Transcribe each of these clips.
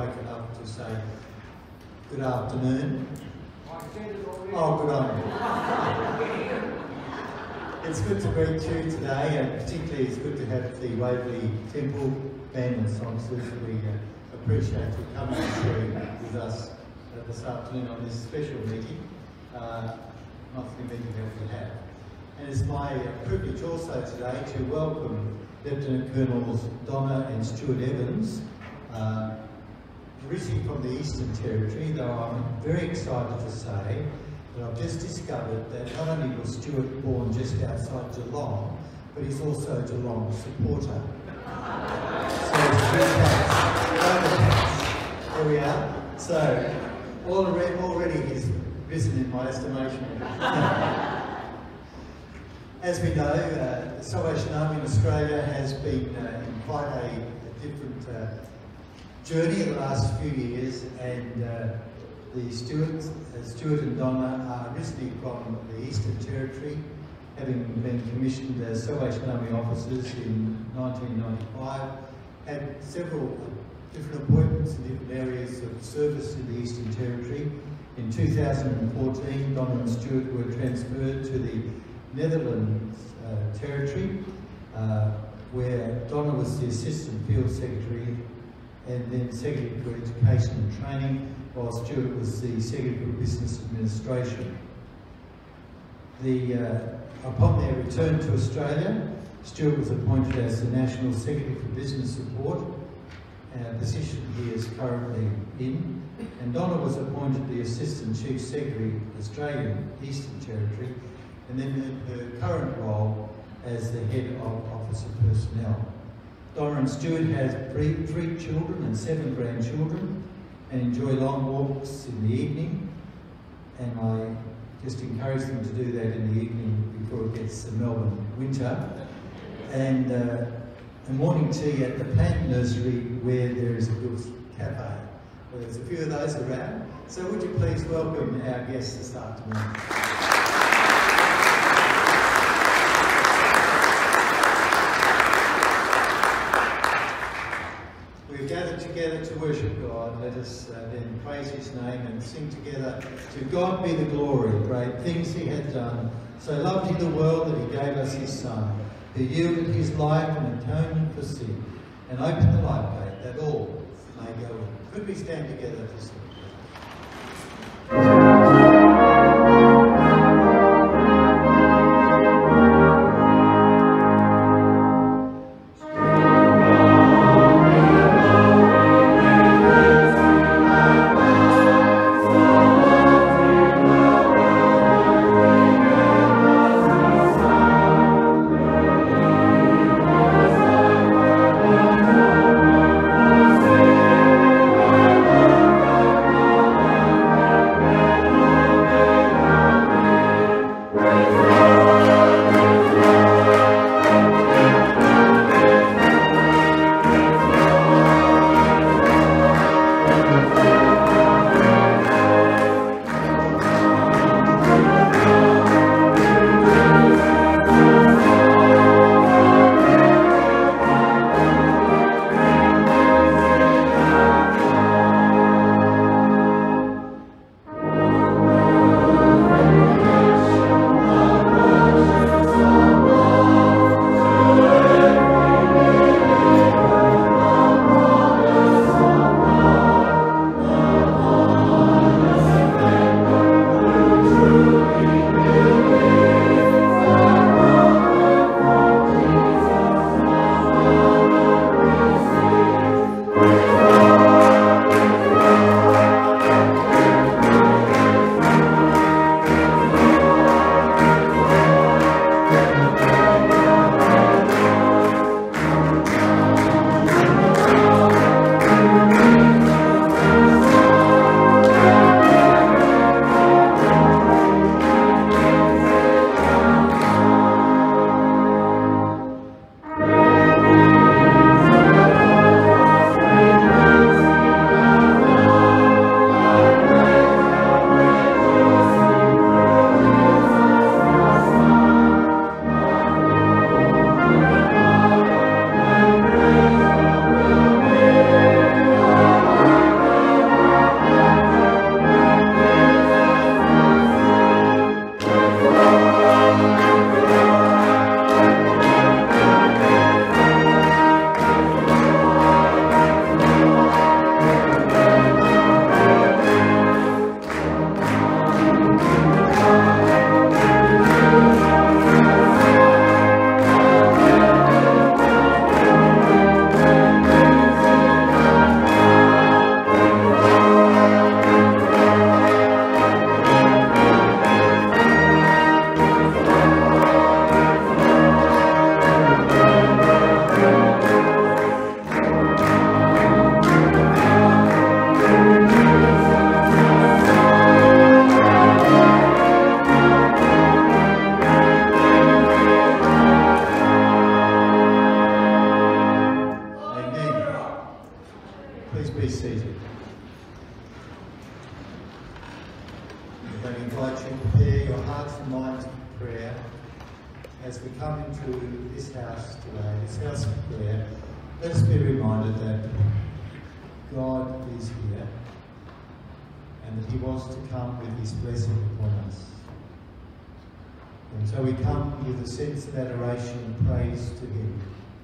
woken up to say good afternoon. Oh, good on you. It's good to meet you today, and particularly it's good to have the Waverley Temple Band and Songsters. We appreciate you coming and sharing with us this afternoon on this special meeting, monthly meeting that we have. And it's my privilege also today to welcome Lieutenant Colonels Donna and Stuart Evans, originally from the Eastern Territory, though I'm very excited to say that I've just discovered that not only was Stuart born just outside Geelong, but he's also a Geelong supporter. So there we are. So already he's risen in my estimation. As we know, the Salvation Army in Australia has been in quite a different journey in the last few years, and the Stuart and Donna are originally from the Eastern Territory, having been commissioned as Salvation Army officers in 1995, had several different appointments in different areas of service in the Eastern Territory. In 2014, Donna and Stuart were transferred to the Netherlands Territory, where Donna was the Assistant Field Secretary and then Secretary for Education and Training, while Stuart was the Secretary for Business Administration. Upon their return to Australia, Stuart was appointed as the National Secretary for Business Support, a position he is currently in, and Donna was appointed the Assistant Chief Secretary, Australian Eastern Territory, and then in her current role as the Head of Office of Personnel. Donna and Stuart have three children and 7 grandchildren and enjoy long walks in the evening, and I just encourage them to do that in the evening before it gets to Melbourne winter, and morning tea at the plant nursery where there is a good cafe. Well, there's a few of those around, so would you please welcome our guests this afternoon. We've gathered together to worship God. Let us then praise his name and sing together. To God be the glory, great things he hath done. So loved he the world that he gave us his Son, who yielded his life an atonement for sin, and opened the life gate that all may go in. Could we stand together to sing? I invite you to prepare your hearts and minds for prayer as we come into this house today, this house of prayer. Let us be reminded that God is here and that He wants to come with His blessing upon us. And so we come with a sense of adoration and praise to Him.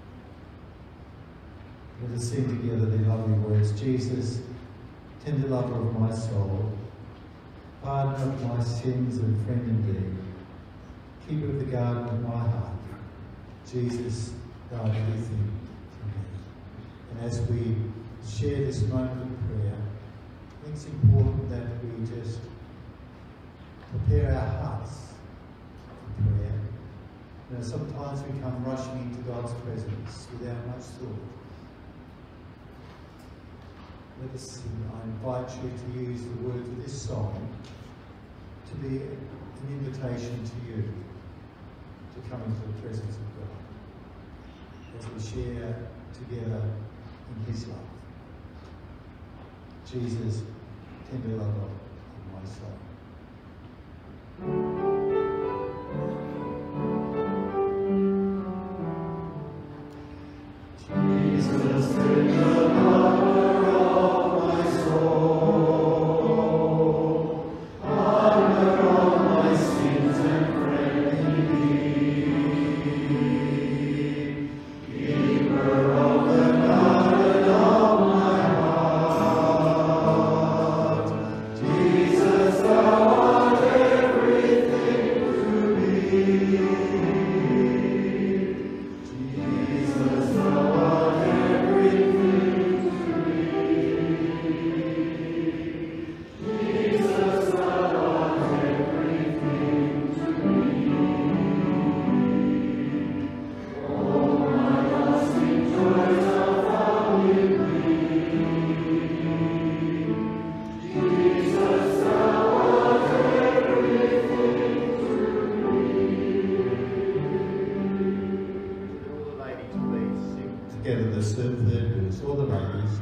Let us sing together the lovely words. Jesus, tender lover of my soul, pardon of my sins and friend indeed, keeper of the garden of my heart, Jesus, thou art everything to me. And as we share this moment of prayer, I think it's important that we just prepare our hearts for prayer. You know, sometimes we come rushing into God's presence without much thought. Let us sing. I invite you to use the words of this song to be an invitation to you to come into the presence of God as we share together in His love. Jesus, tender lover of my soul. Jesus, tender lover of my soul, pardon of my sins and friend indeed, keeper of the garden of my heart, Jesus, thou art everything to me. Jesus, thou art everything to me. Jesus, thou art everything to me. All my lasting joys are found in Thee. Jesus, thou art everything to me. All the ladies, please sing together the third verse. All the ladies.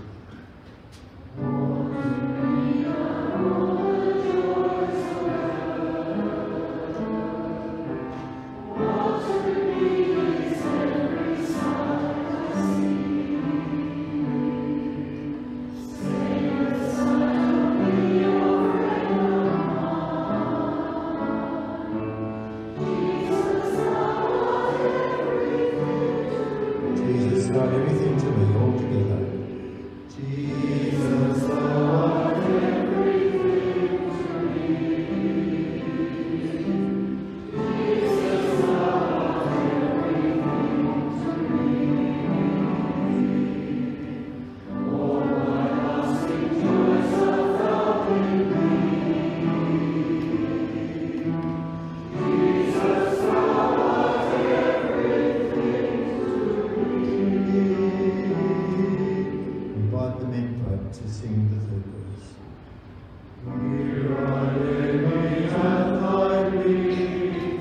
Jesus, thou art everything to me, all together. Jesus, thou art everything to me. Jesus, thou art everything to me. All my lasting joys are found in Thee. Jesus, thou art everything to me. Invite the men folk to sing the third verse. Here I lay me at Thy feet,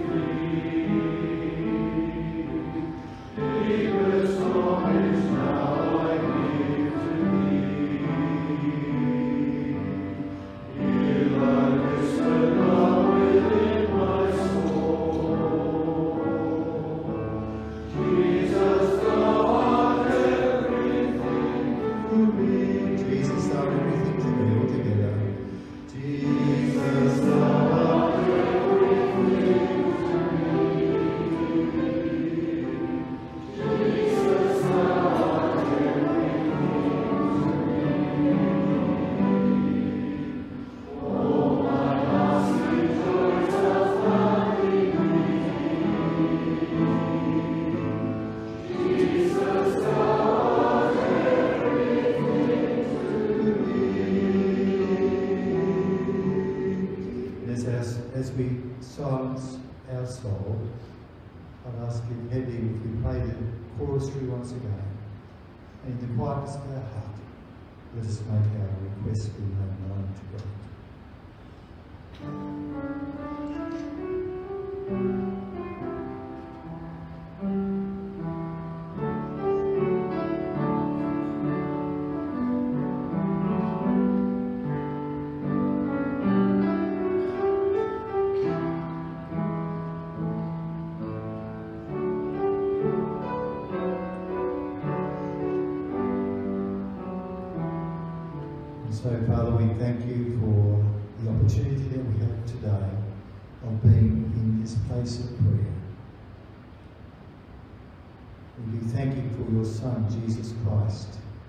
deepest homage now I give to Thee. Hear Thy whispered love within my soul. Jesus, thou art everything to me. Jesus, thou art everything to me, all together. Jesus, thou art everything to me. Jesus, thou art everything to me. All my lasting joys are found in Thee. Jesus, thou art everything to me. As we silence our soul, I'd ask you, Eddie, if we play the chorus through once again, and in the quietness of our heart, let us make our requests be made known to God. And so, Father, we thank you for the opportunity that we have today of being in this place of prayer. We do thank you for your Son, Jesus Christ.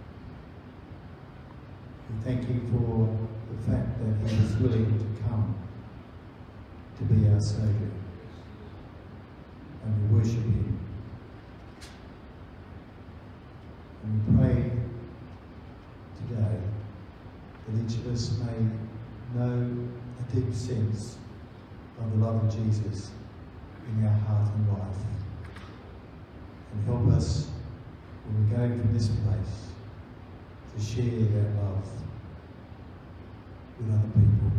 We thank you for the fact that he was willing to come to be our Saviour. And we worship him. And we pray today that each of us may know a deep sense of the love of Jesus in our heart and life. And help us, when we're going from this place, to share that love with other people.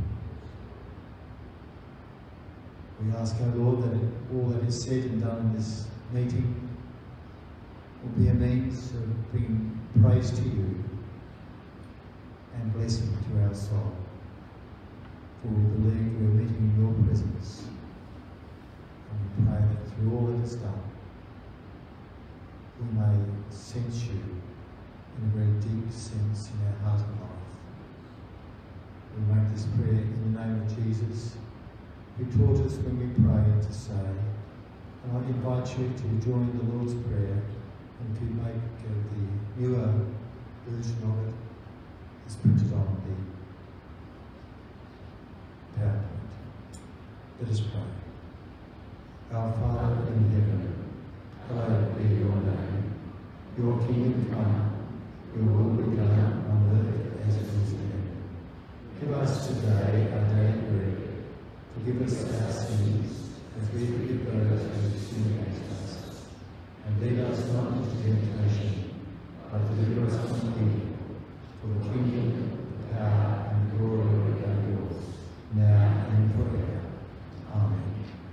We ask, O Lord, that all that is said and done in this meeting will be a means of bringing praise to you and blessing to our soul. For we believe we are meeting in your presence. And we pray that through all that is done, we may sense you in a very deep sense in our heart and life. We make this prayer in the name of Jesus, who taught us when we pray to say, and I invite you to join the Lord's Prayer and to make the newer version of it is printed on the PowerPoint. Let us pray. Our Father in heaven, hallowed be your name. Your kingdom come, your will be done on earth as it is in heaven. Give us today our daily bread. Forgive us our sins, as we forgive those who sin against us. And lead us not into temptation, but deliver us from evil. For the kingdom, the power, and the glory are yours, now and forever. Amen.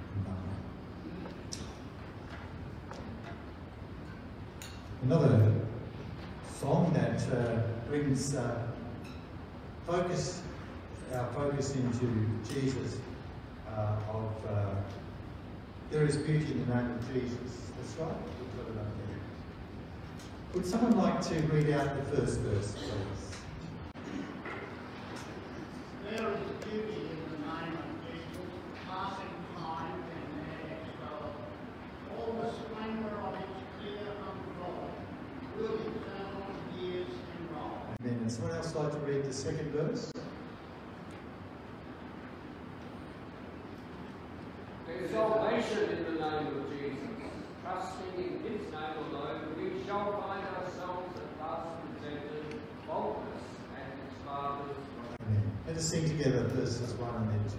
Another song that brings our focus into Jesus. There is beauty in the name of Jesus. That's right. We've got it up there. Would someone like to read out the first verse, please? There is beauty in the name of Jesus, passing time and their extol. All the splendour of its clear unfold, will eternal years enroll. Amen. And someone else like to read the second verse? There's salvation in the name of Jesus. Trusting in his name alone, we shall find ourselves at last presented, faultless and his Father's throne. Amen. Let us sing together verses 1 and then 2.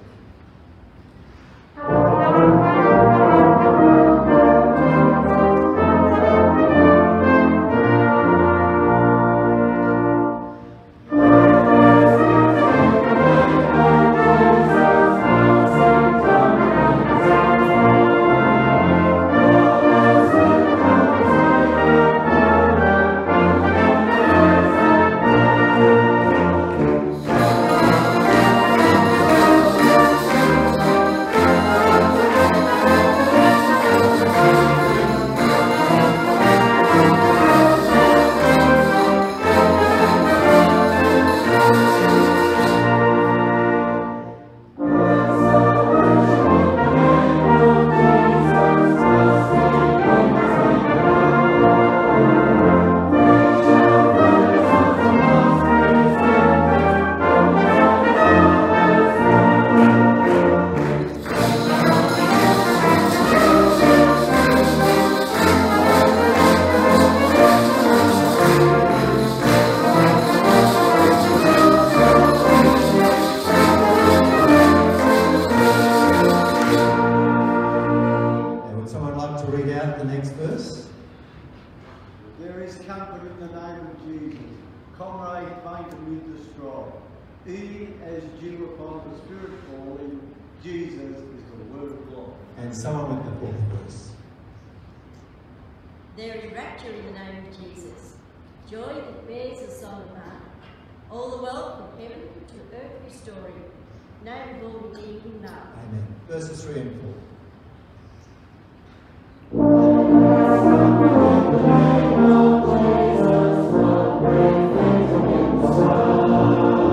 And someone with the fourth verse. There is rapture in the name of Jesus, joy that bears a song apart, all the wealth of heaven to earth restoring, name of all redeemed in love. Amen. Verses 3 and 4. Jesus,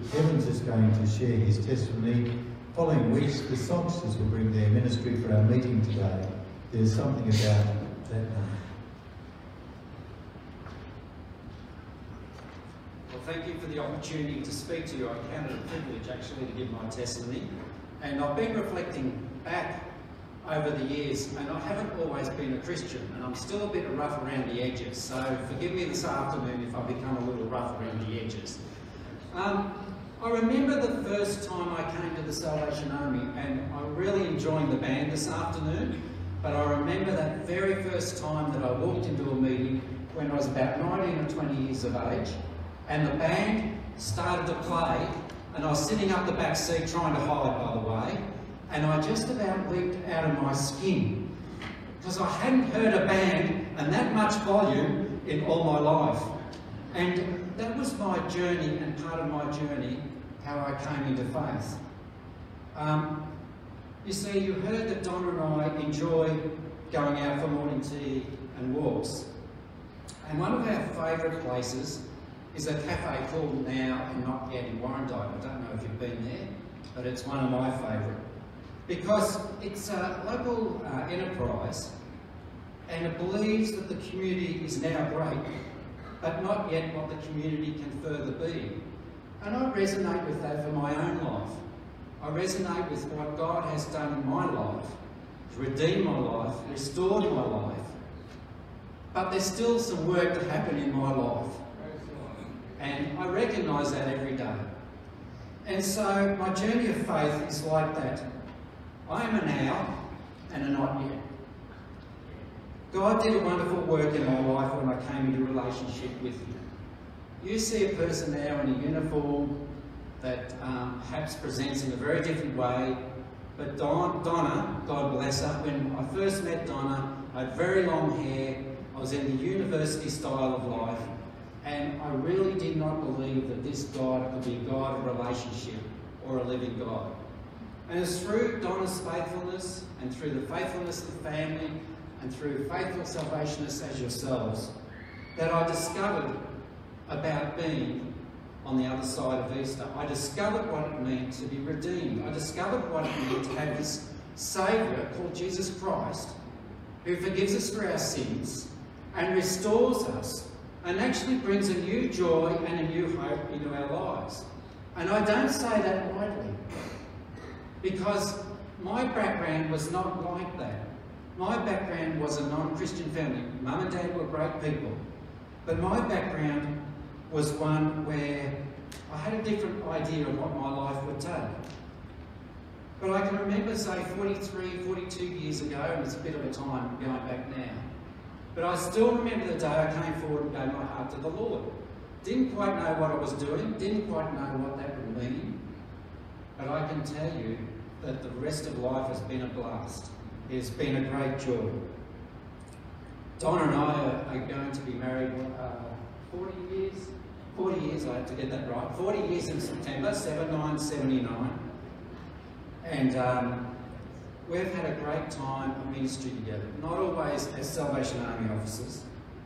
Evans is going to share his testimony, following which the Songsters will bring their ministry for our meeting today. There's something about that one. Well, thank you for the opportunity to speak to you. I count it a privilege actually to give my testimony. And I've been reflecting back over the years, and I haven't always been a Christian, and I'm still a bit rough around the edges, so forgive me this afternoon if I become a little rough around the edges. I remember the first time I came to the Salvation Army, and I'm really enjoying the band this afternoon, but I remember that very first time that I walked into a meeting when I was about 19 or 20 years of age, and the band started to play, and I was sitting up the back seat trying to hide, by the way, and I just about leaped out of my skin because I hadn't heard a band and that much volume in all my life. And that was my journey, and part of my journey, how I came into faith. You see, you heard that Donna and I enjoy going out for morning tea and walks. And one of our favourite places is a cafe called Now and Not Yet in Warrandyte. I don't know if you've been there, but it's one of my favourite. Because it's a local enterprise, and it believes that the community is now great, but not yet what the community can further be. And I resonate with that for my own life. I resonate with what God has done in my life, redeemed my life, restored my life. But there's still some work to happen in my life. And I recognise that every day. And so my journey of faith is like that. I am a now and a not yet. God did a wonderful work in my life when I came into relationship with Him. You see a person now in a uniform that perhaps presents in a very different way, but Donna, God bless her, when I first met Donna, I had very long hair, I was in the university style of life, and I really did not believe that this God could be a God of relationship or a living God. And it's through Donna's faithfulness and through the faithfulness of the family and through faithful salvationists as yourselves that I discovered about being on the other side of Easter. I discovered what it meant to be redeemed. I discovered what it meant to have this Saviour called Jesus Christ, who forgives us for our sins and restores us and actually brings a new joy and a new hope into our lives. And I don't say that lightly, because my background was not like that. My background was a non-Christian family. Mum and Dad were great people. But my background was one where I had a different idea of what my life would take. But I can remember, say, 43, 42 years ago, and it's a bit of a time going back now, but I still remember the day I came forward and gave my heart to the Lord. Didn't quite know what I was doing, didn't quite know what that would mean, but I can tell you that the rest of life has been a blast. It's been a great joy. Donna and I are going to be married 40 years, I have to get that right, 40 years in September, 7979. And we've had a great time of ministry together, not always as Salvation Army officers,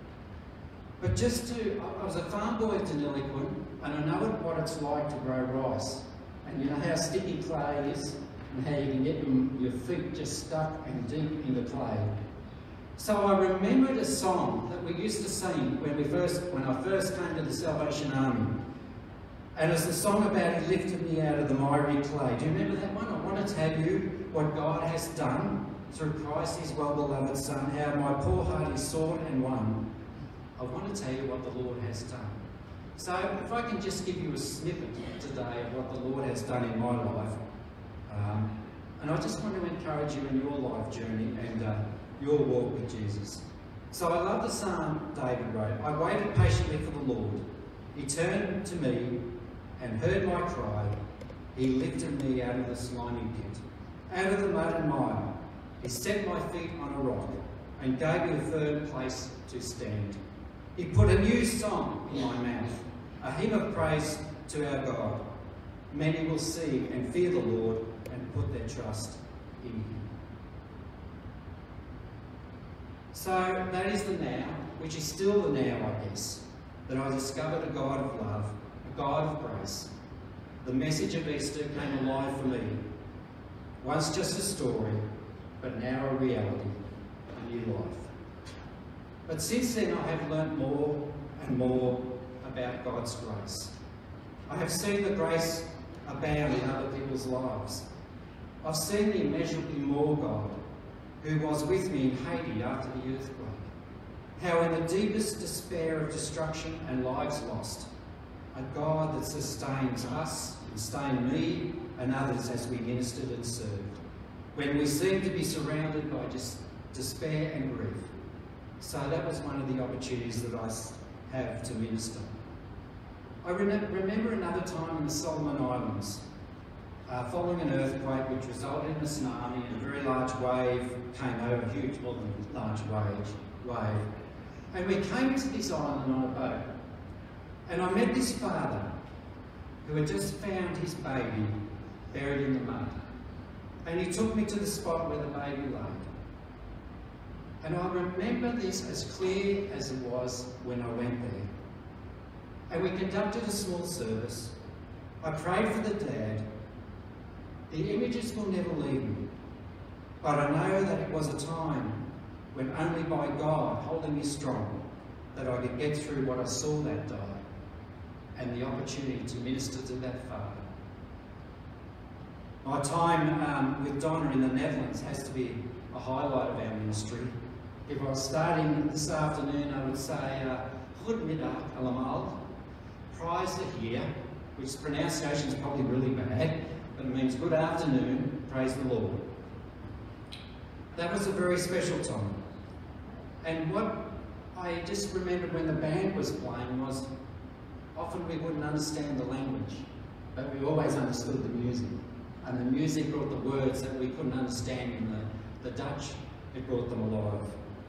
but I was a farm boy at Deniliquin, and I know what it's like to grow rice. And you know how sticky clay is, and how you can get your feet just stuck and deep in the clay. So I remembered a song that we used to sing when I first came to the Salvation Army. And it's a song about He lifted me out of the miry clay. Do you remember that one? I want to tell you what God has done through Christ, His well-beloved Son, how my poor heart is sought and won. I want to tell you what the Lord has done. So if I can just give you a snippet today of what the Lord has done in my life. And I just want to encourage you in your life journey and your walk with Jesus. So I love the psalm David wrote. I waited patiently for the Lord. He turned to me and heard my cry. He lifted me out of the slimy pit, out of the mud and mire. He set my feet on a rock and gave me a firm place to stand. He put a new song in my mouth, a hymn of praise to our God. Many will see and fear the Lord and put their trust in Him. So that is the now, which is still the now, I guess, that I discovered a God of love, a God of grace, the message of Easter came alive for me. Once just a story, but now a reality, a new life. But since then I have learnt more and more about God's grace. I have seen the grace abound in other people's lives. I've seen the immeasurably more God who was with me in Haiti after the earthquake. How in the deepest despair of destruction and lives lost, a God that sustains us, sustained me and others as we ministered and served, when we seemed to be surrounded by just despair and grief. So that was one of the opportunities that I have to minister. I remember another time in the Solomon Islands, following an earthquake which resulted in a tsunami, and a very large wave came over, huge, more than a large wave. And we came to this island on a boat. And I met this father who had just found his baby buried in the mud. And he took me to the spot where the baby lay. And I remember this as clear as it was when I went there. And we conducted a small service. I prayed for the dad. The images will never leave me. But I know that it was a time when only by God holding me strong that I could get through what I saw that day and the opportunity to minister to that father. My time with Donna in the Netherlands has to be a highlight of our ministry. If I was starting this afternoon, I would say, Goedemiddag allemaal, prijs de Heer, which pronunciation is probably really bad, but it means good afternoon, praise the Lord. That was a very special time. And what I just remembered when the band was playing was often we wouldn't understand the language, but we always understood the music. And the music brought the words that we couldn't understand in the Dutch. It brought them alive.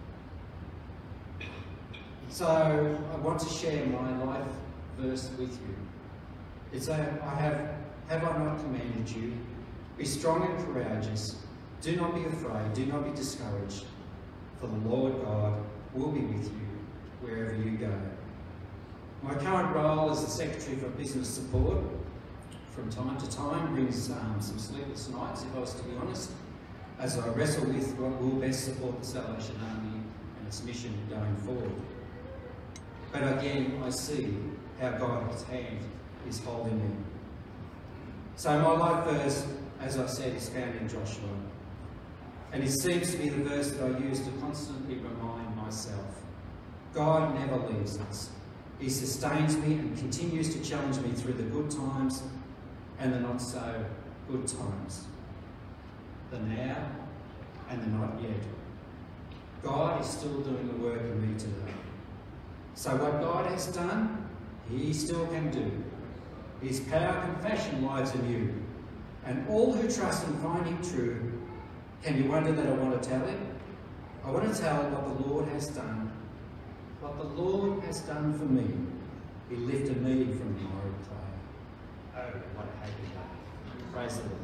So I want to share my life verse with you. It's have I not commanded you? Be strong and courageous. Do not be afraid. Do not be discouraged. For the Lord God will be with you wherever you go. My current role as the Secretary for Business Support from time to time brings some sleepless nights, if I was to be honest, as I wrestle with what will best support the Salvation Army and its mission going forward. But again, I see how God's hand is holding me. So my life verse, as I said, is found in Joshua. And it seems to be the verse that I use to constantly remind myself. God never leaves us. He sustains me and continues to challenge me through the good times and the not so good times. The now and the not yet. God is still doing the work in me today. So what God has done, He still can do. His power can fashion lives anew. And all who trust and find Him true, can you wonder that I want to tell it? I want to tell what the Lord has done. What the Lord has done for me. He lifted me from the miry clay. Oh, what a happy day. Praise the Lord.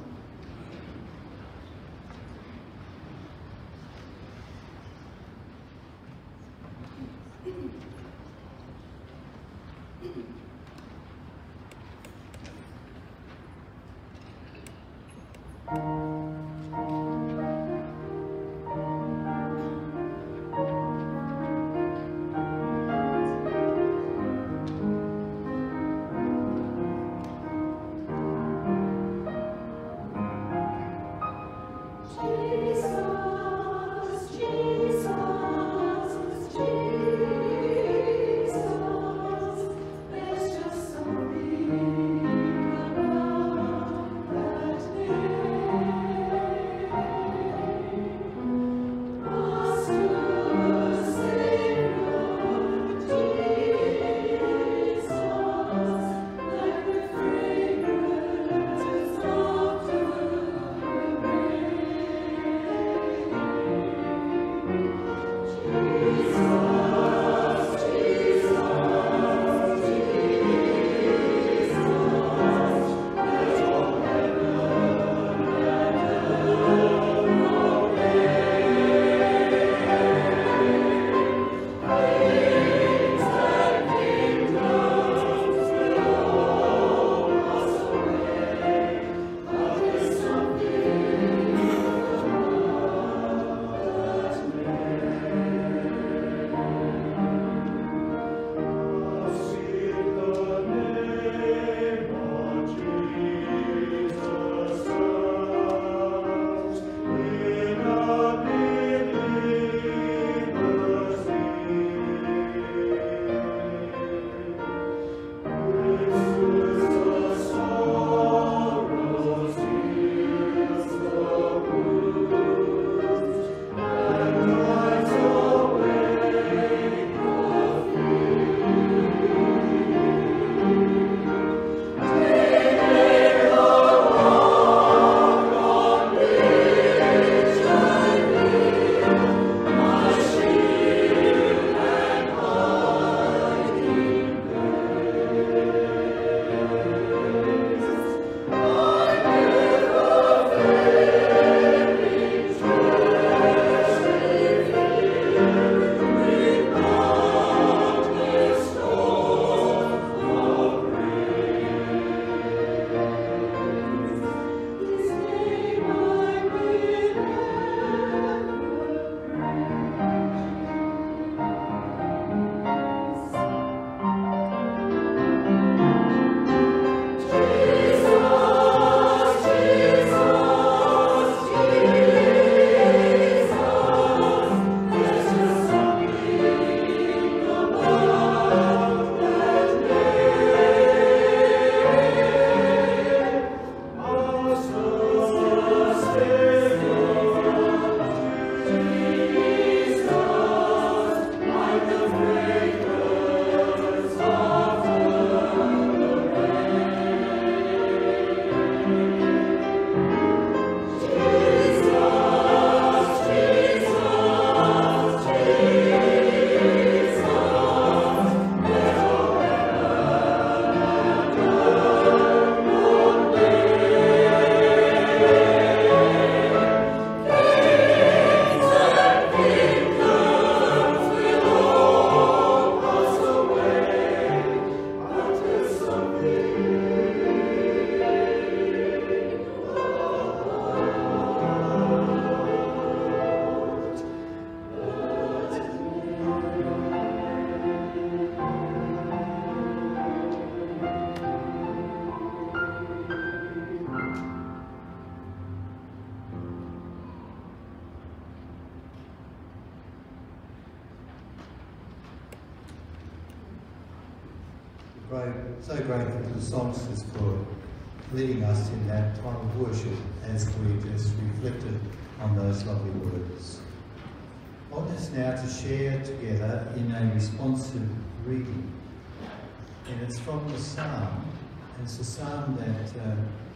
So grateful to the Songsters for leading us in that time of worship as we just reflected on those lovely words. I want us now to share together in a responsive reading. And it's from the psalm, and it's a psalm that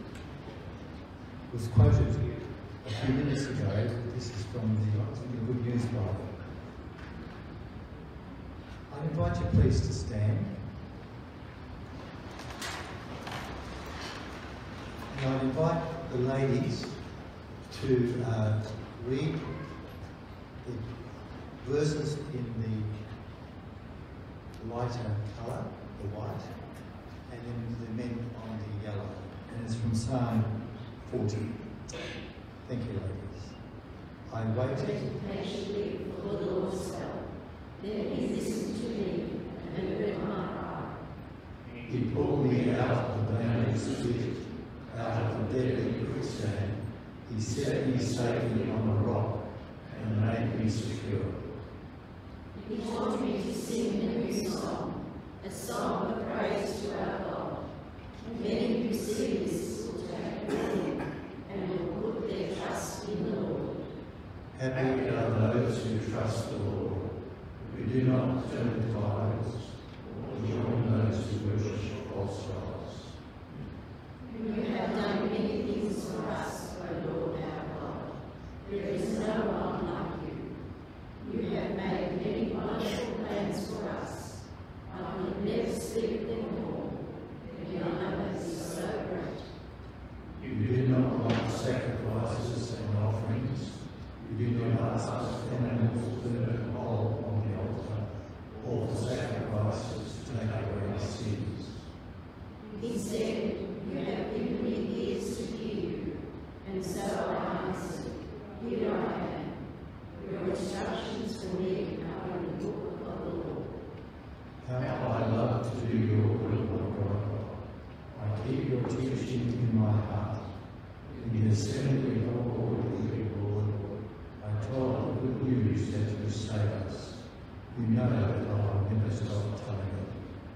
was quoted a few minutes ago. This is from the Good News Bible. I invite you please to stand. And I invite the ladies to read the verses in the lighter colour, the white, and then the men on the yellow. And it's from Psalm 40. Thank you, ladies. I waited patiently for the Lord's help. Then he listened to me and heard my cry. He pulled me out of the dangerous pit, out of the deadly quicksand. He set me safely on a rock and made me secure. He taught me to sing a new song, a song of praise to our God. Many who see this will take it and will put their trust in the Lord. Happy are those who trust the Lord, who do not turn to idols, or join those who worship false gods. You have done many things for us, O Lord our God. There is no one like you. You have made many wonderful plans for us. I could never speak of them all, but your number is so great. You do not want sacrifices and offerings. You do not ask animals to burn whole on the altar, or for sacrifices to take away our sins. Instead, you have given me ears to hear you, and so I answered, here I am. Your instructions for me are in the book of the Lord. How I love to do your will, my God. I keep your teaching in my heart. In the assembly of all the Lord, I told the good news that you save us. You know that I will never stop telling it.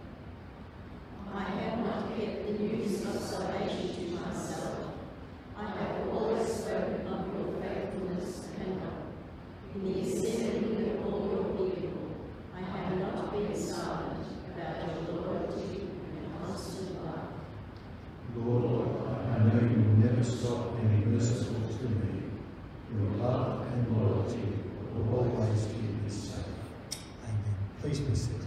I have not kept the news of salvation to myself. I have always spoken of your faithfulness and help. In the assembly of all your people, I have not been silent about your loyalty and constant love. Lord, I know you will never stop being merciful to me. Your love and loyalty will always keep me safe. Amen. Please be seated.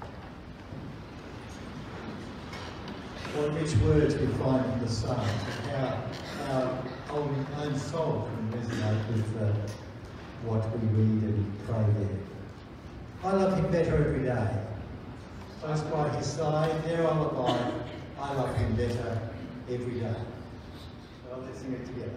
What rich words we find in the Psalms, and how our own soul can resonate with what we read and pray there. I love him better every day. Close by his side, there I'll abide. I love him better every day. Well, let's sing it together.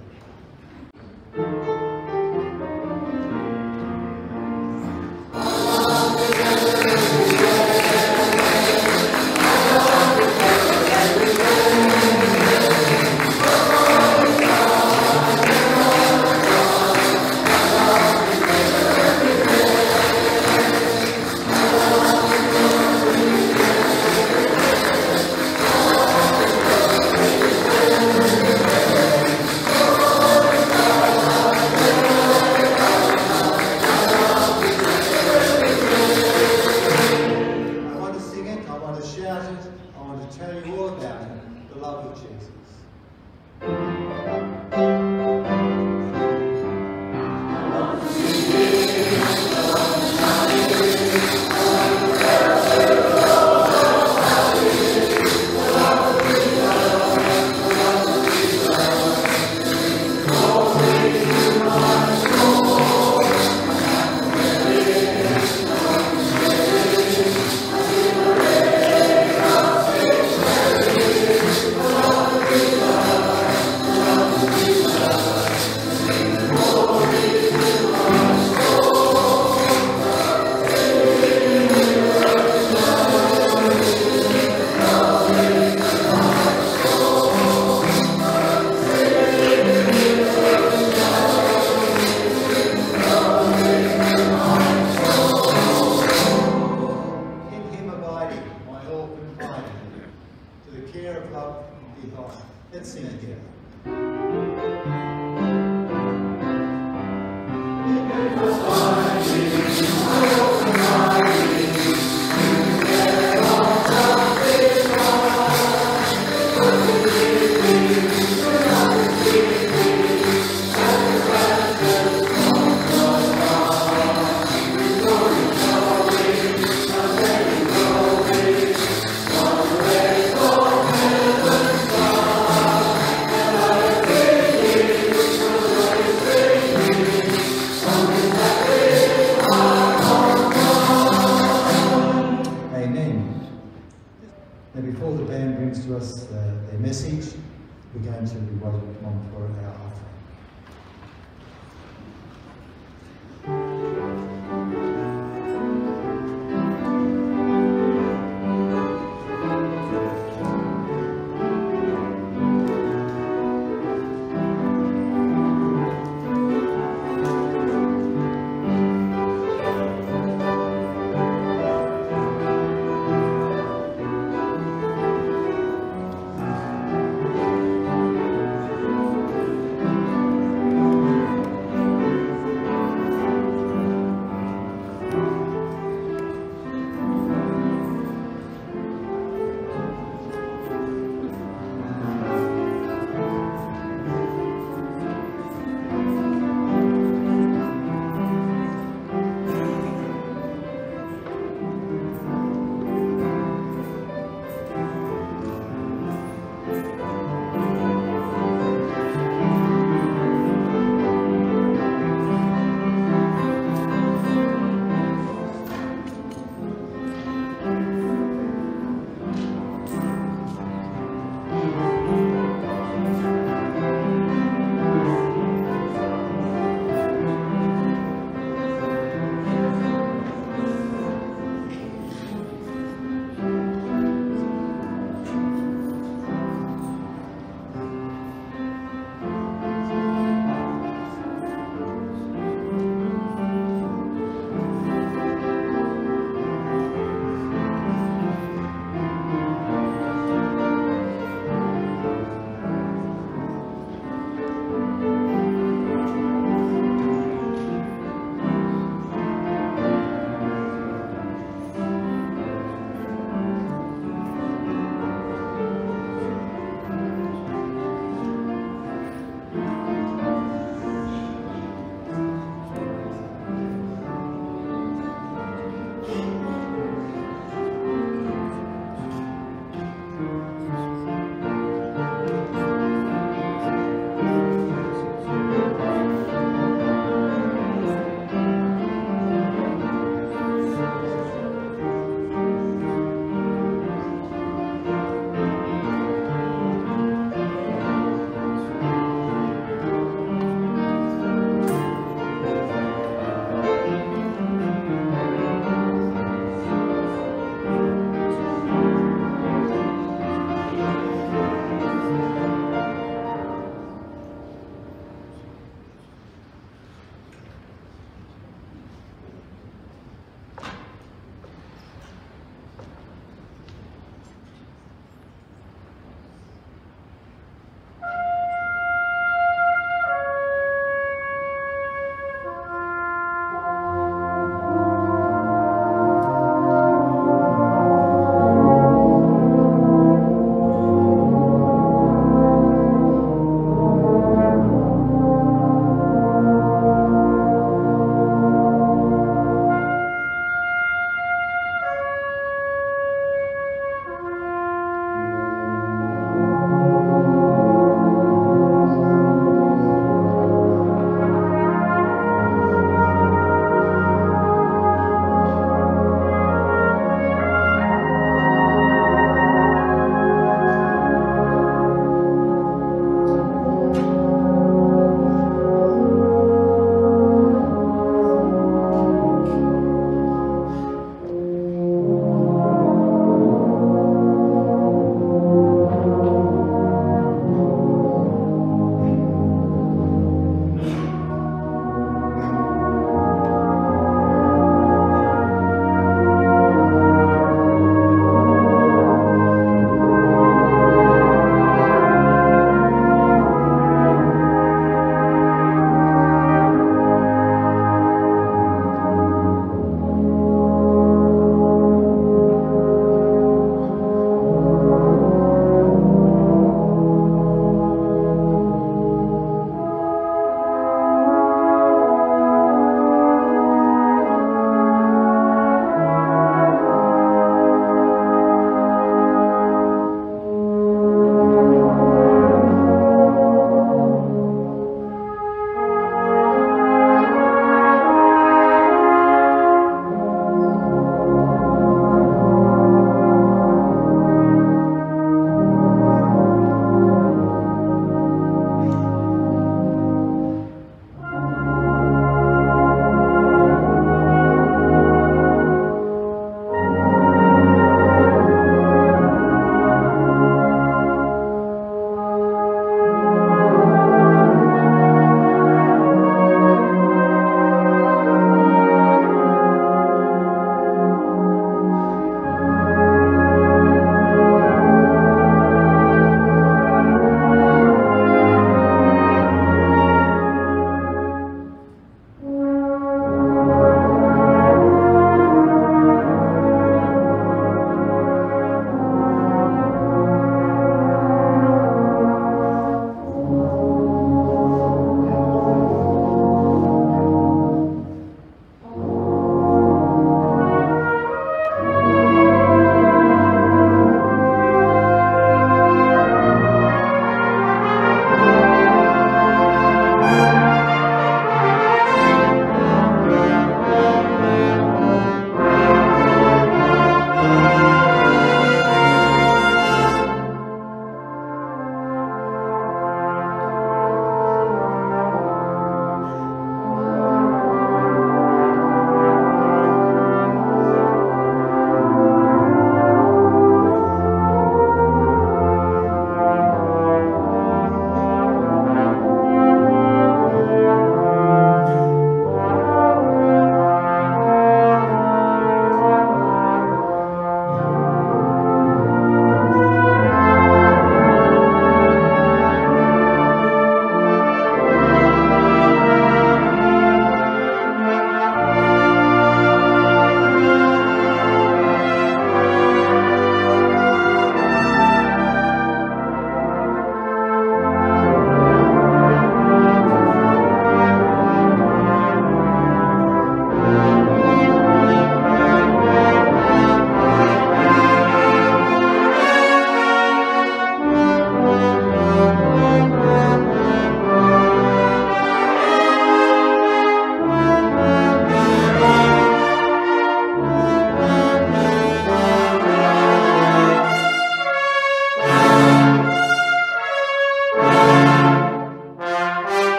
brings to us their message, we're going to be welcome on for our offering.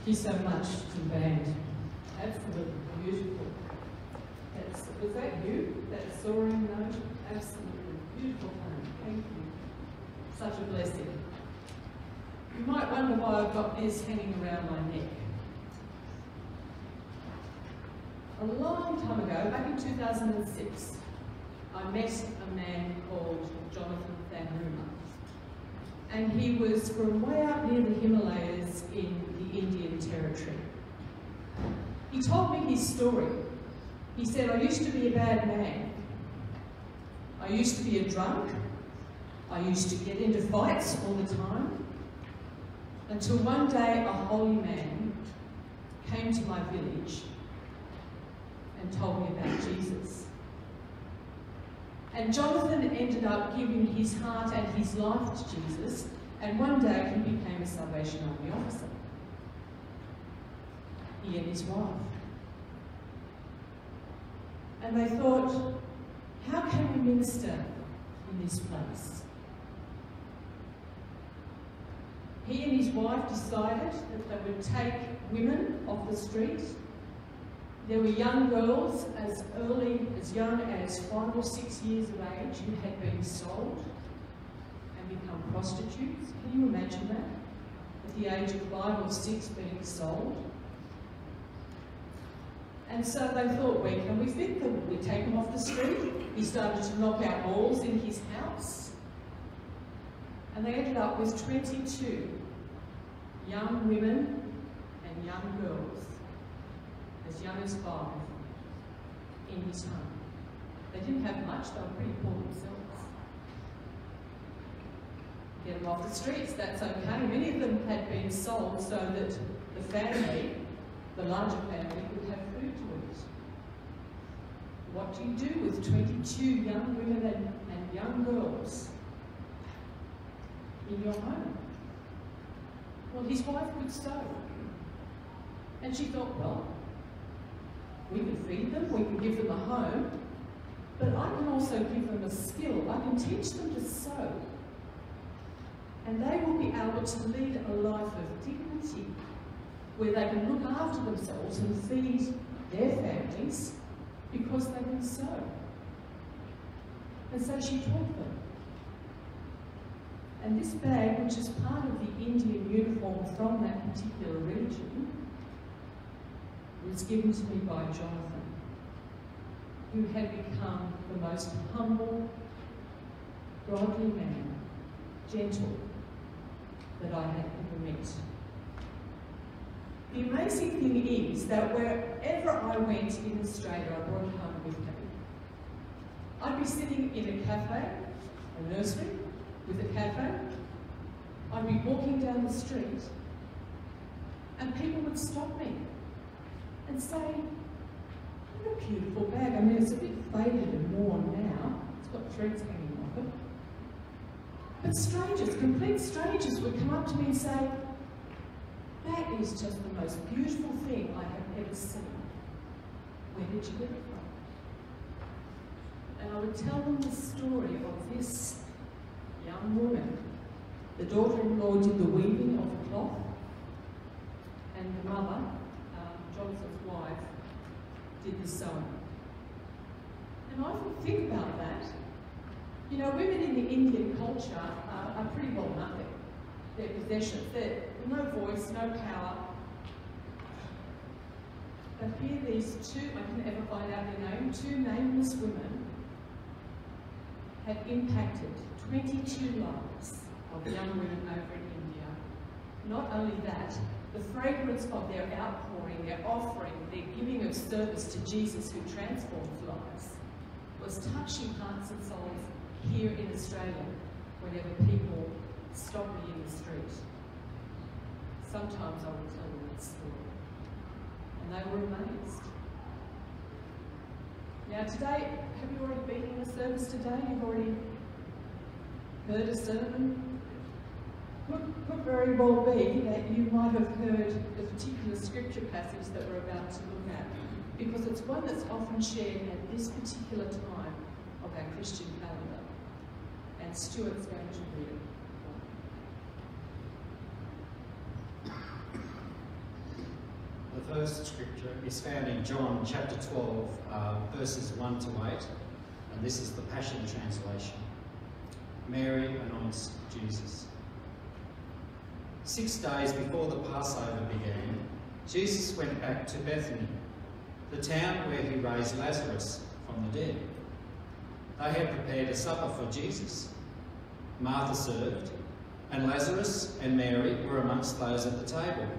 you so much to the band. Absolutely beautiful. Was that you? That soaring note? Absolutely beautiful playing. Thank you. Such a blessing. You might wonder why I've got this hanging around my neck. A long time ago, back in 2006, I met a man called Jonathan Van Rumer. And he was from way up near the Himalayas in the Indian Territory. He told me his story. He said, I used to be a bad man. I used to be a drunk. I used to get into fights all the time. Until one day a holy man came to my village and told me about Jesus. And Jonathan ended up giving his heart and his life to Jesus, and one day he became a Salvation Army officer. He and his wife. And they thought, how can we minister in this place? He and his wife decided that they would take women off the street. There were young girls as young as 5 or 6 years of age who had been sold and become prostitutes. Can you imagine that? At the age of 5 or 6 being sold. And so they thought, where can we fit them? We take them off the street. He started to knock out walls in his house. And they ended up with 22 young women and young girls, as young as 5, in his home. They didn't have much, they were pretty poor themselves. Get them off the streets, that's okay. Many of them had been sold so that the family, the larger family, could have food to eat. What do you do with 22 young women and young girls in your home? Well, his wife could sew. And she thought, well, we can feed them, we can give them a home, but I can also give them a skill. I can teach them to sew. And they will be able to lead a life of dignity, where they can look after themselves and feed their families because they can sew. And so she taught them. And this bag, which is part of the Indian uniform from that particular region, was given to me by Jonathan, who had become the most humble, godly man, gentle, that I had ever met. The amazing thing is that wherever I went in Australia, I brought it home with me. I'd be sitting in a cafe, a nursery, with a cafe. I'd be walking down the street, and people would stop me and say, what a beautiful bag. I mean, it's a bit faded and worn now. It's got threads hanging off it. But strangers, complete strangers, would come up to me and say, that is just the most beautiful thing I have ever seen. Where did you get it from? And I would tell them the story of this young woman. The daughter-in-law did the weaving of the cloth, and the mother, Jonathan's wife, did the sewing. And I often think about that. You know, women in the Indian culture are pretty well nothing. They're possessions. They're no voice, no power. But here these two, I couldn't ever find out their name, 2 nameless women had impacted 22 lives of young women over in India. Not only that, the fragrance of their outpouring, their offering, their giving of service to Jesus who transforms lives was touching hearts and souls here in Australia whenever people stop me in the street. Sometimes I would tell them that story, and they were amazed. Now today, have you already been in a service today? You've already heard a sermon? Could very well be that you might have heard a particular scripture passage that we're about to look at, because it's one that's often shared at this particular time of our Christian calendar. And Stuart's going to read it. first scripture is found in John chapter 12, verses 1 to 8, and this is the Passion Translation. Mary anoints Jesus. 6 days before the Passover began, Jesus went back to Bethany, the town where he raised Lazarus from the dead. They had prepared a supper for Jesus. Martha served, and Lazarus and Mary were amongst those at the table.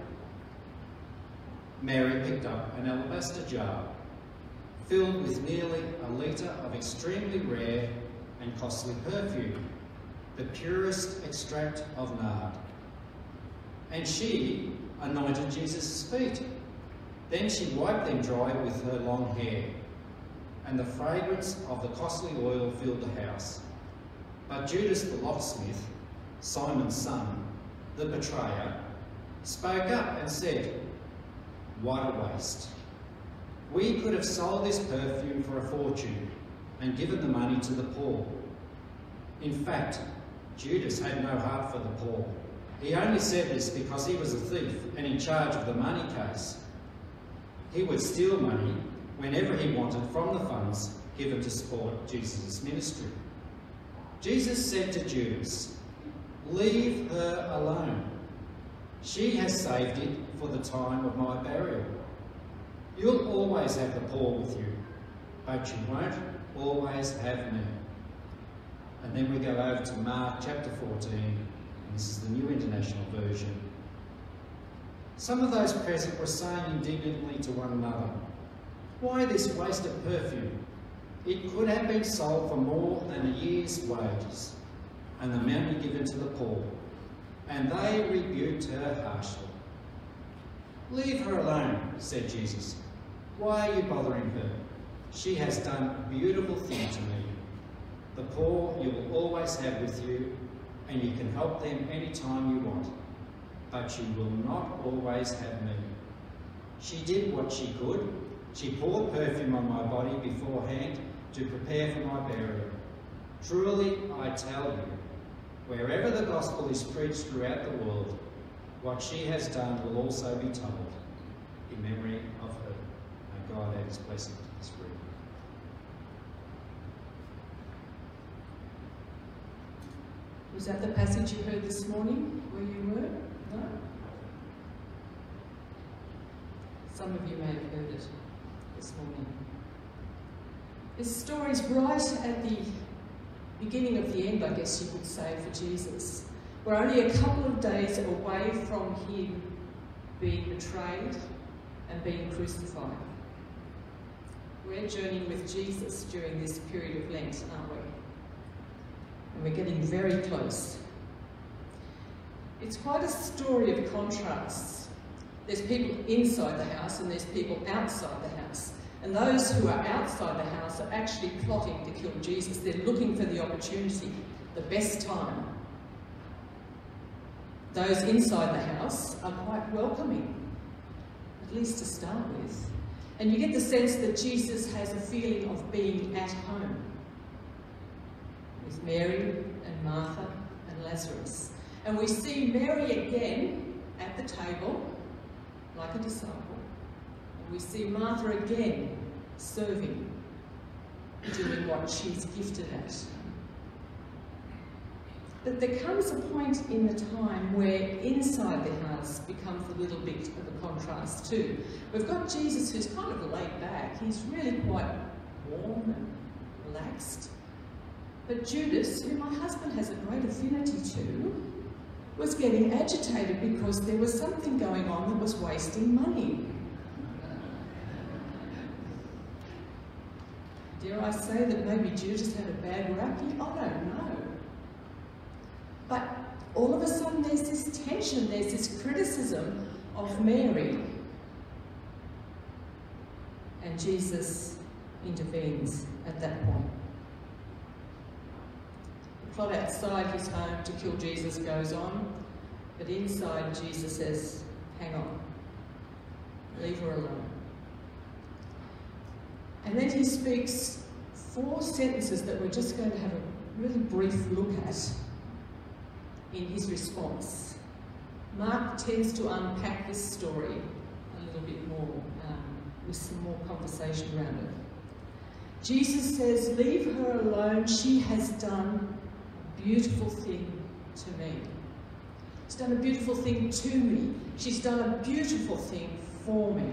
Mary picked up an alabaster jar filled with nearly a litre of extremely rare and costly perfume, the purest extract of nard. And she anointed Jesus' feet. Then she wiped them dry with her long hair, and the fragrance of the costly oil filled the house. But Judas the locksmith, Simon's son, the betrayer, spoke up and said, "What a waste! We could have sold this perfume for a fortune and given the money to the poor." In fact, Judas had no heart for the poor. He only said this because he was a thief and in charge of the money case. He would steal money whenever he wanted from the funds given to support Jesus' ministry. Jesus said to Judas, "Leave her alone. She has saved it for the time of my burial. You'll always have the poor with you, but you won't always have me." And then we go over to Mark chapter 14, and this is the New International Version. Some of those present were saying indignantly to one another, "Why this waste of perfume? It could have been sold for more than a year's wages, and the money given to the poor." And they rebuked her harshly. "Leave her alone," said Jesus. "Why are you bothering her? She has done a beautiful thing to me. The poor you will always have with you, and you can help them any time you want, but you will not always have me. She did what she could. She poured perfume on my body beforehand to prepare for my burial. Truly, I tell you, wherever the gospel is preached throughout the world, what she has done will also be told in memory of her." May God add his blessing to this reading. Was that the passage you heard this morning where you were? No? Some of you may have heard it this morning. This story is right at the beginning of the end, I guess you could say, for Jesus. We're only a couple of days away from him being betrayed and being crucified. We're journeying with Jesus during this period of Lent, aren't we? And we're getting very close. It's quite a story of contrasts. There's people inside the house and there's people outside the house. And those who are outside the house are actually plotting to kill Jesus. They're looking for the opportunity, the best time. Those inside the house are quite welcoming, at least to start with. And you get the sense that Jesus has a feeling of being at home with Mary and Martha and Lazarus. And we see Mary again at the table, like a disciple. And we see Martha again serving, doing what she's gifted at. But there comes a point in the time where inside the house becomes a little bit of a contrast too. We've got Jesus who's kind of laid back. He's really quite warm and relaxed. But Judas, who my husband has a great affinity to, was getting agitated because there was something going on that was wasting money. Dare I say that maybe Judas had a bad rap? I don't know. But all of a sudden there's this tension, there's this criticism of Mary. And Jesus intervenes at that point. The plot outside his home to kill Jesus goes on, but inside Jesus says, hang on, leave her alone. And then he speaks 4 sentences that we're just going to have a really brief look at in his response. Mark tends to unpack this story a little bit more, with some more conversation around it. Jesus says, leave her alone, she has done a beautiful thing to me. She's done a beautiful thing to me. She's done a beautiful thing for me.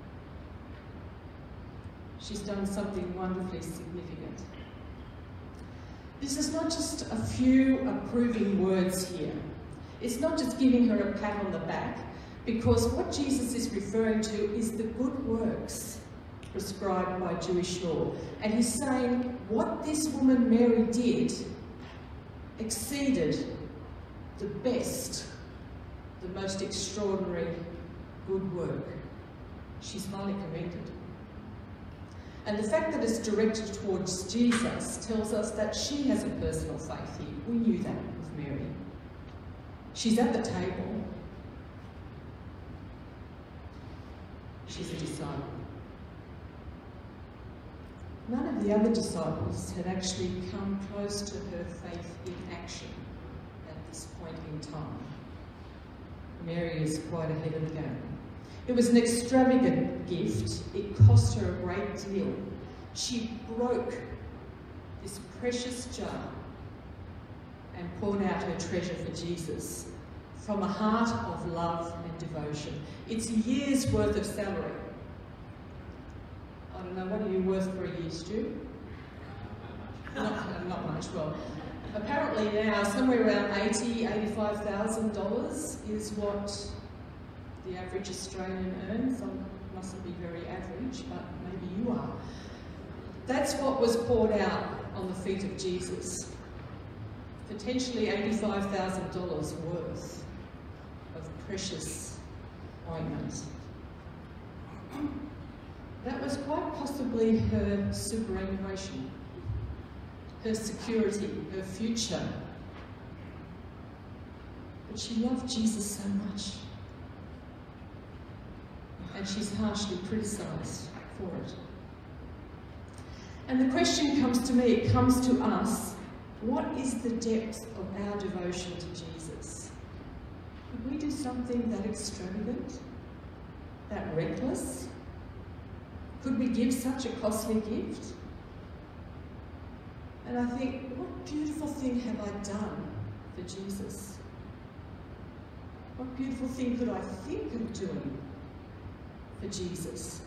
She's done something wonderfully significant. This is not just a few approving words here. It's not just giving her a pat on the back, because what Jesus is referring to is the good works prescribed by Jewish law. And he's saying what this woman Mary did exceeded the best, the most extraordinary good work. She's highly commended. And the fact that it's directed towards Jesus tells us that she has a personal faith here. We knew that with Mary. She's at the table. She's a disciple. None of the other disciples had actually come close to her faith in action at this point in time. Mary is quite ahead of the game. It was an extravagant gift. It cost her a great deal. She broke this precious jar and poured out her treasure for Jesus from a heart of love and devotion. It's a year's worth of salary. I don't know, what are you worth for a year, Stu? Not much. Well, apparently now somewhere around $80,000, $85,000 is what the average Australian earns. I mustn't be very average, but maybe you are. That's what was poured out on the feet of Jesus. Potentially $85,000 worth of precious ointment. That was quite possibly her superannuation, her security, her future. But she loved Jesus so much. And she's harshly criticised for it. And the question comes to me, it comes to us, what is the depth of our devotion to Jesus? Could we do something that extravagant, that reckless? Could we give such a costly gift? And I think, what beautiful thing have I done for Jesus? What beautiful thing could I think of doing for Jesus?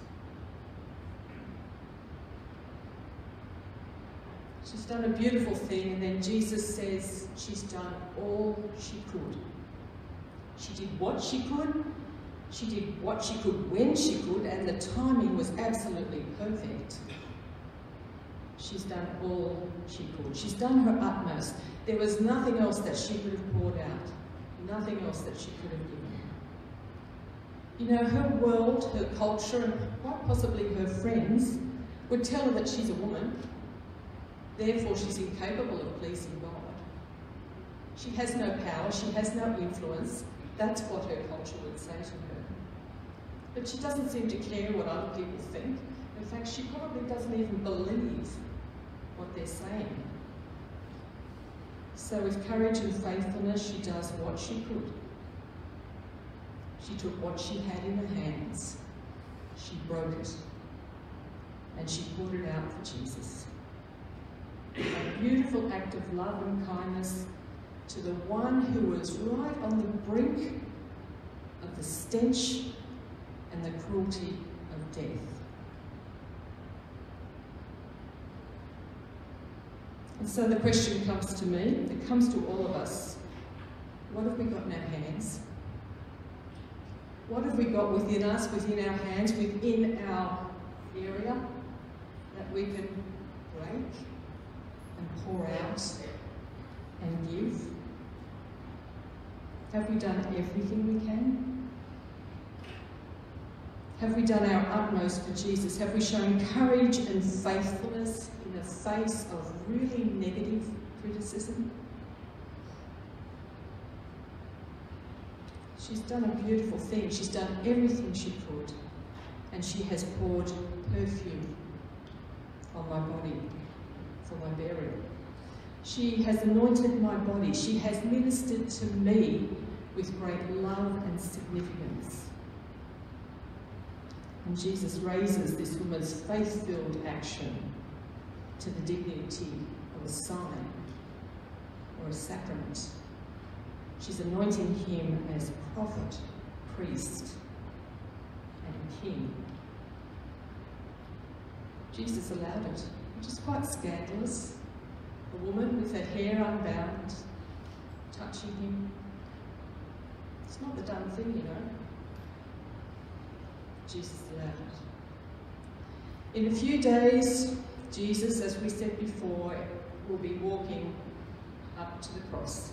She's done a beautiful thing, and then Jesus says she's done all she could. She did what she could, she did what she could when she could, and the timing was absolutely perfect. She's done all she could. She's done her utmost. There was nothing else that she could have poured out, nothing else that she could have given. You know, her world, her culture, and quite possibly her friends would tell her that she's a woman, therefore she's incapable of pleasing God. She has no power, she has no influence. That's what her culture would say to her. But she doesn't seem to care what other people think. In fact, she probably doesn't even believe what they're saying. So with courage and faithfulness, she does what she could. She took what she had in her hands, she broke it, and she poured it out for Jesus. A beautiful act of love and kindness to the one who was right on the brink of the stench and the cruelty of death. And so the question comes to me, it comes to all of us. What have we got in our hands? What have we got within us, within our hands, within our area that we can break and pour out and give? Have we done everything we can? Have we done our utmost for Jesus? Have we shown courage and faithfulness in the face of really negative criticism? She's done a beautiful thing. She's done everything she could, and she has poured perfume on my body for my burial. She has anointed my body. She has ministered to me with great love and significance. And Jesus raises this woman's faith-filled action to the dignity of a sign or a sacrament. She's anointing him as prophet, priest, and king. Jesus allowed it, which is quite scandalous. A woman with her hair unbound, touching him. It's not the done thing, you know. Jesus allowed it. In a few days, Jesus, as we said before, will be walking up to the cross.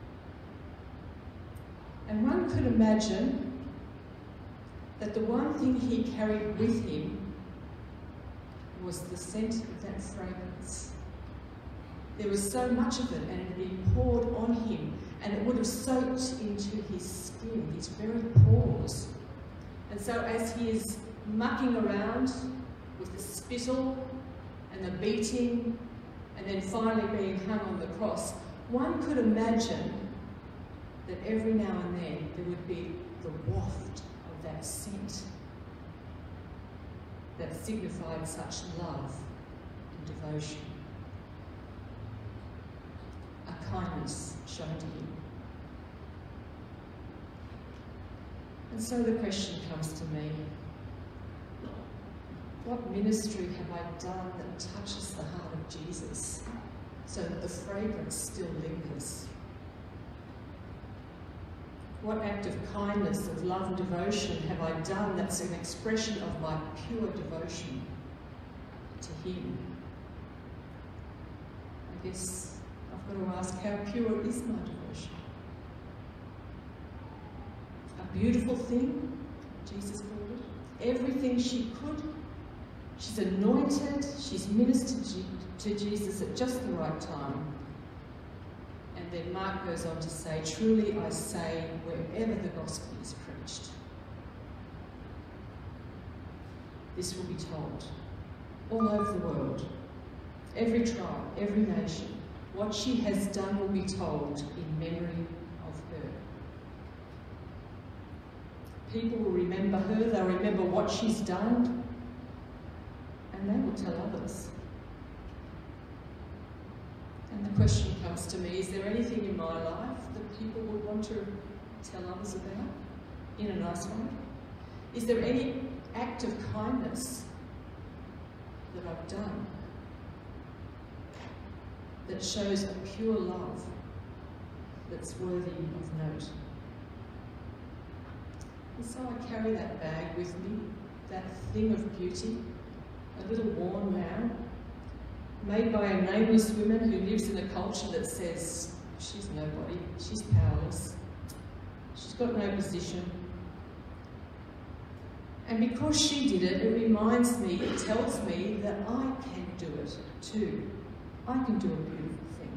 And one could imagine that the one thing he carried with him was the scent of that fragrance. There was so much of it, and it had been poured on him, and it would have soaked into his skin, his very pores. And so as he is mucking around with the spittle and the beating, and then finally being hung on the cross, one could imagine that every now and then there would be the waft of that scent that signified such love and devotion, a kindness shown to him. And so the question comes to me, what ministry have I done that touches the heart of Jesus so that the fragrance still lingers? What act of kindness, of love and devotion have I done that's an expression of my pure devotion to him? I guess I've got to ask, how pure is my devotion? A beautiful thing, Jesus called it. Everything she could. She's anointed, she's ministered to Jesus at just the right time. And then Mark goes on to say, truly I say, wherever the gospel is preached, this will be told all over the world, every tribe, every nation. What she has done will be told in memory of her. People will remember her, they'll remember what she's done, and they will tell others. And the question comes to me, is there anything in my life that people would want to tell others about in a nice way? Is there any act of kindness that I've done that shows a pure love that's worthy of note? And so I carry that bag with me, that thing of beauty, a little worn now, made by a nameless woman who lives in a culture that says she's nobody, she's powerless, she's got no position. And because she did it, it reminds me, it tells me that I can do it too. I can do a beautiful thing.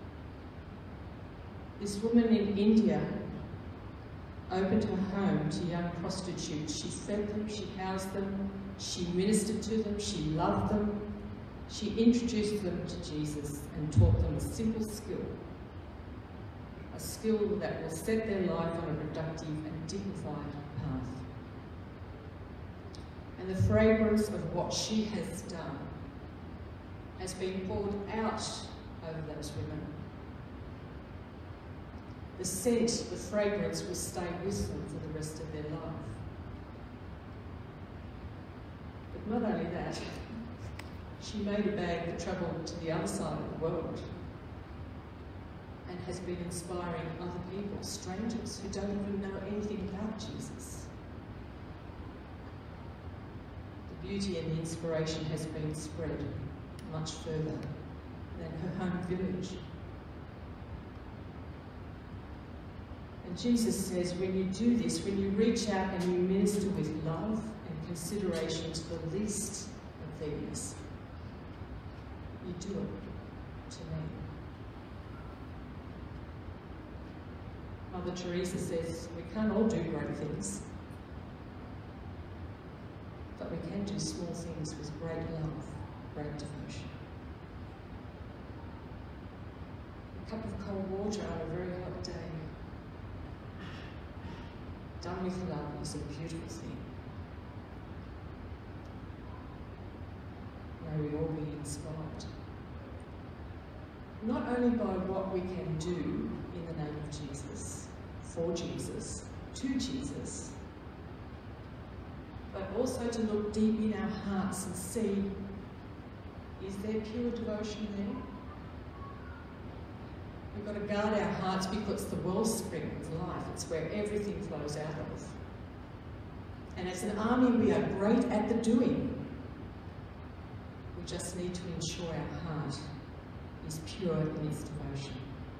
This woman in India opened her home to young prostitutes. She fed them, she housed them, she ministered to them, she loved them. She introduced them to Jesus and taught them a simple skill, a skill that will set their life on a productive and dignified path. And the fragrance of what she has done has been poured out over those women. The scent, the fragrance will stay with them for the rest of their life. But not only that, she made a bag that travelled to the other side of the world and has been inspiring other people, strangers who don't even know anything about Jesus. The beauty and the inspiration has been spread much further than her home village. And Jesus says, when you do this, when you reach out and you minister with love and consideration to the least of these, you do it to me. Mother Teresa says, we can't all do great things, but we can do small things with great love, great devotion. A cup of cold water on a very hot day, done with love, is a beautiful thing. may we all be inspired. Not only by what we can do in the name of Jesus, for Jesus, to Jesus, but also to look deep in our hearts and see, is there pure devotion there? We've got to guard our hearts because it's the wellspring of life. It's where everything flows out of. And as an army, we are great at the doing. We just need to ensure our heart is pure in its devotion.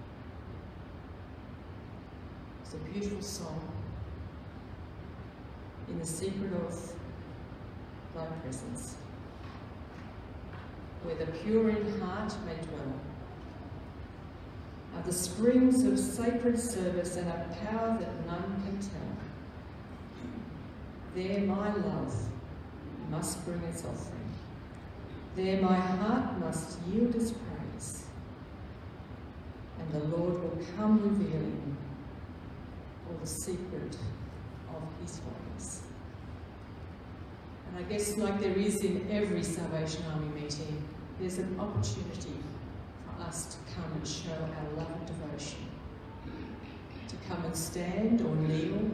It's a beautiful song. In the secret of thy presence, where the pure in heart may dwell, are the springs of sacred service and a power that none can tell. There my love must bring its offering. There my heart must yield its praise. And the Lord will come revealing all the secret of his ways. And I guess like there is in every Salvation Army meeting, there's an opportunity for us to come and show our love and devotion, to come and stand or kneel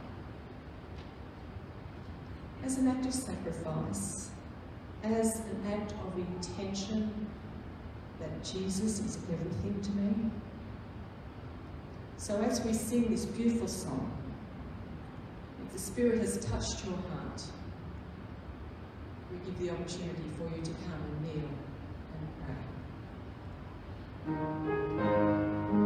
as an act of sacrifice, as an act of intention that Jesus is everything to me. So as we sing this beautiful song, if the Spirit has touched your heart, we give the opportunity for you to come and kneel and pray.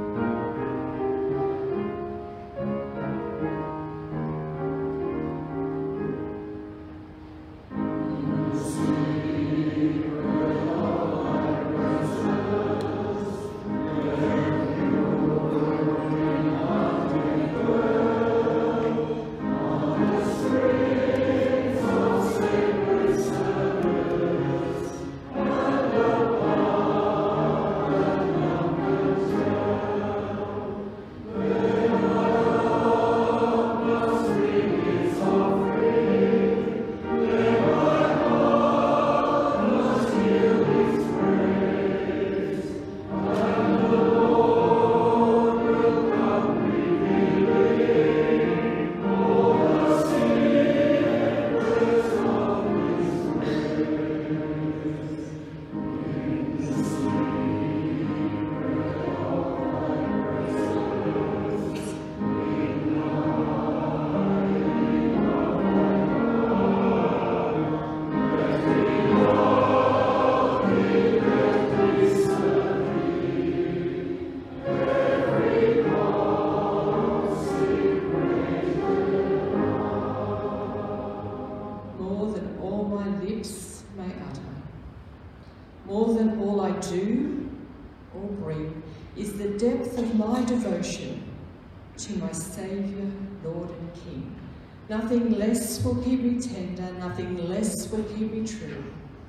Nothing less will keep me tender, nothing less will keep me true.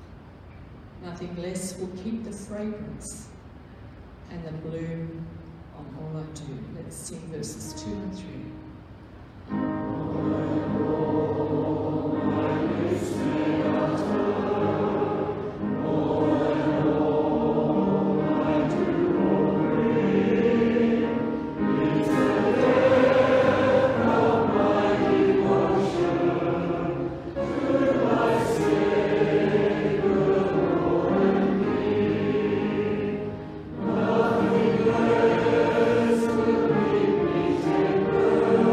Nothing less will keep the fragrance and the bloom on all I do. Let's sing verses 2 and 3. Tender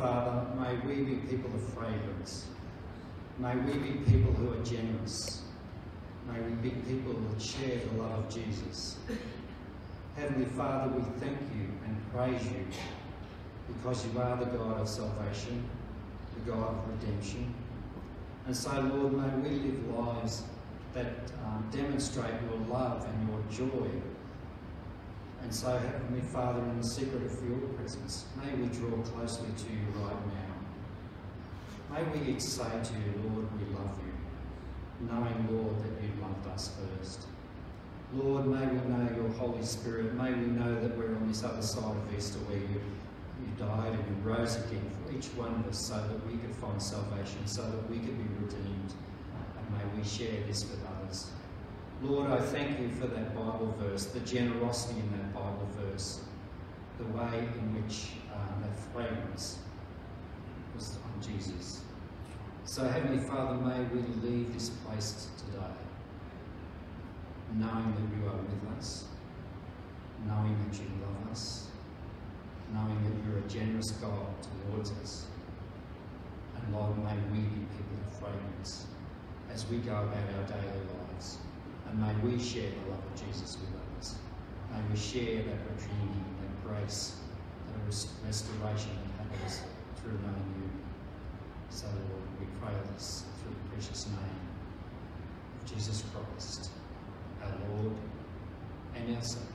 Father, may we be people of fragrance. May we be people who are generous. May we be people that share the love of Jesus. Heavenly Father, we thank you and praise you because you are the God of salvation, the God of redemption. And so, Lord, may we live lives that demonstrate your love and your joy. And so, Heavenly Father, in the secret of your presence, may we draw closely to you right now. May we each say to you, Lord, we love you, knowing, Lord, that you loved us first. Lord, may we know your Holy Spirit. May we know that we're on this other side of Easter where you died and you rose again for each one of us so that we could find salvation, so that we could be redeemed. And may we share this with others. Lord, I thank you for that Bible verse, the generosity in that Bible verse, the way in which that fragrance was on Jesus. So, Heavenly Father, may we leave this place today knowing that you are with us, knowing that you love us, knowing that you're a generous God towards us. And Lord, may we be people of fragrance as we go about our daily lives. And may we share the love of Jesus with others. May we share that redeeming, that grace, that restoration that happens through knowing you. So, Lord, we pray this through the precious name of Jesus Christ, our Lord and our Saviour.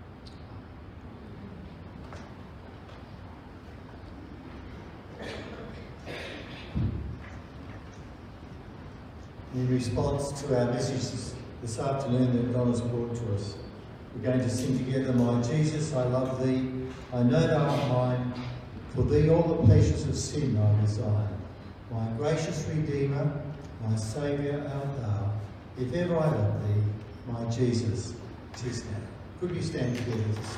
In response to our messages this afternoon that Donna's brought to us, we're going to sing together, My Jesus, I love thee, I know thou art mine, for thee all the pleasures of sin I resign. My gracious Redeemer, my Saviour art thou, if ever I love thee, my Jesus, 'tis now. Could we stand together to sing?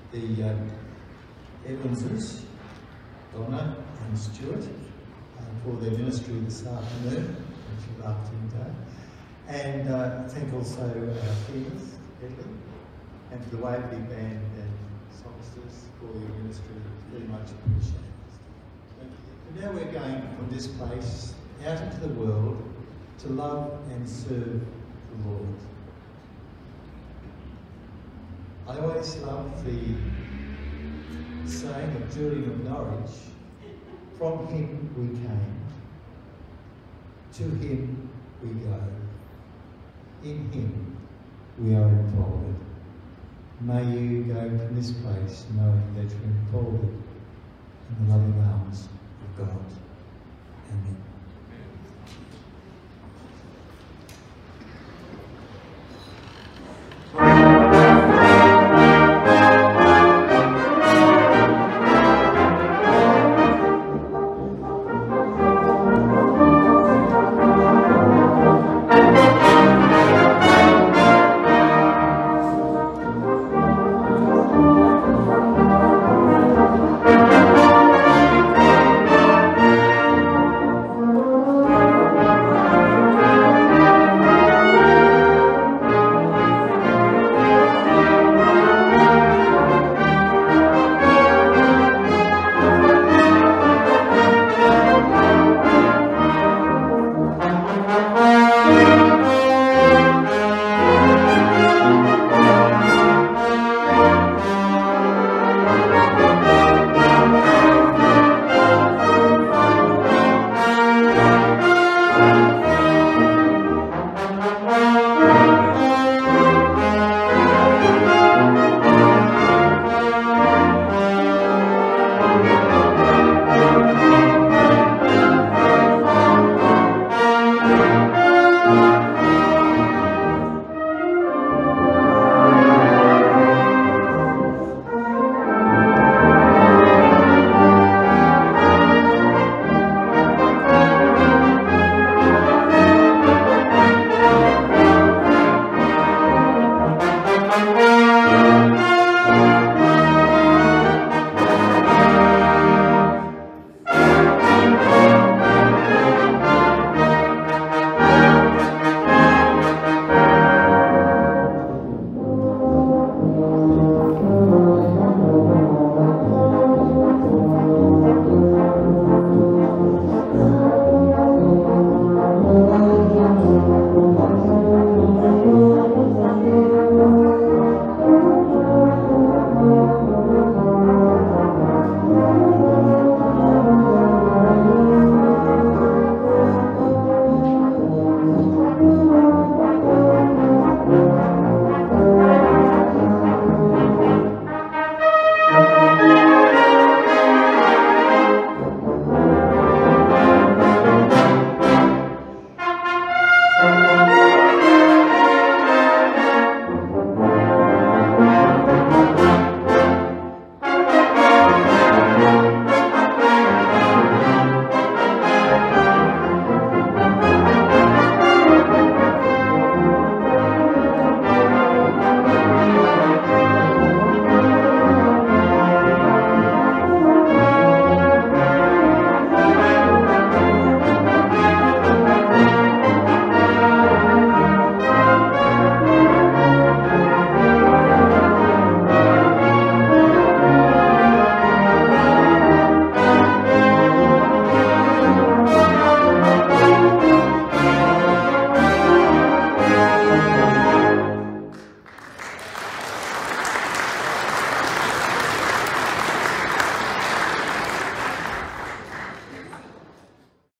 the Evanses, Donna and Stuart, for their ministry this afternoon, which you loved today. And thank also our teams, Evelyn, and to the Waverley Band and Songsters for your ministry. Very much appreciated. Thank you. And now we're going from this place out into the world to love and serve the Lord. I always love the saying of Julian of Norwich, from him we came, to him we go, in him we are enfolded. May you go from this place knowing that you're enfolded in the loving arms of God.